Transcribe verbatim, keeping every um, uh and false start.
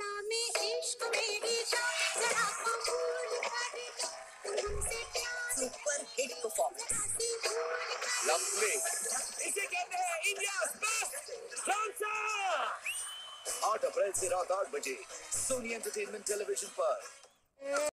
नामे इश्क मेरी जान जरा कबूल कर तुमसे प्यार सुपर हिट परफॉर्मेंस। लवली, इसे कहते हैं इंडिया's बेस्ट डांसर। आठ अप्रैल से रात आठ बजे सोनी एंटरटेनमेंट टेलीविजन पर।